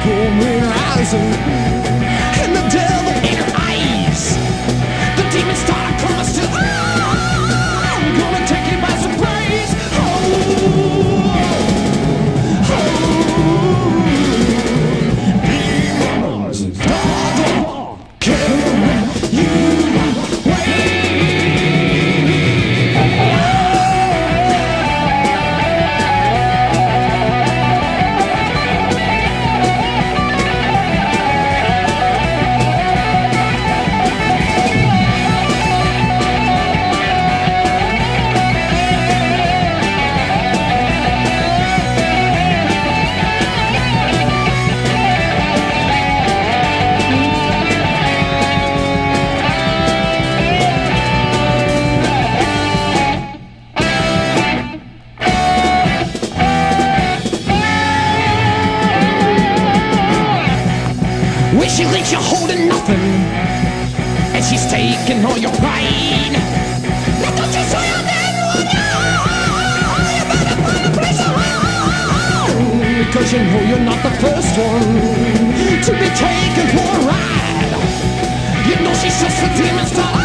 pouring rising, and the devil in her eyes. The demons start to come still. I'm gonna take you by surprise. Demons start to kill you. When she leaves you holding nothing, and she's taking all your pride. Now don't you say I'm dead when you better find a place to hide, because you know you're not the first one to be taken for a ride. You know she's just a demon star.